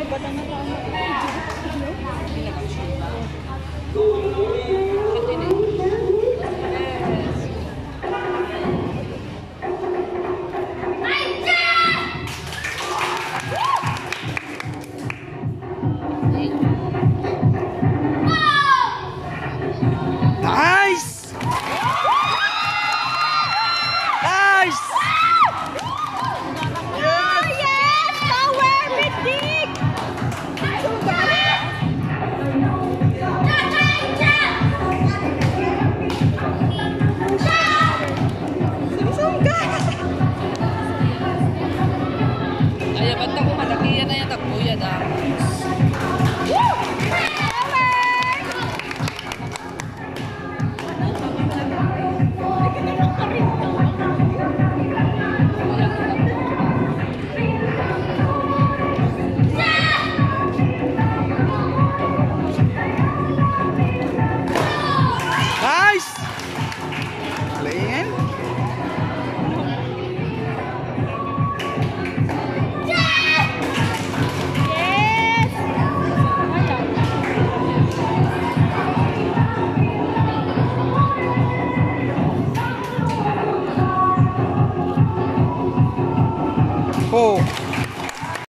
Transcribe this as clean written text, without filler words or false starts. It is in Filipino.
Nice! Nice! Yes! Power! Big! Ay, ba't ako malaki yan na yan? Takbo yan ah. Nice! Clean. Oh.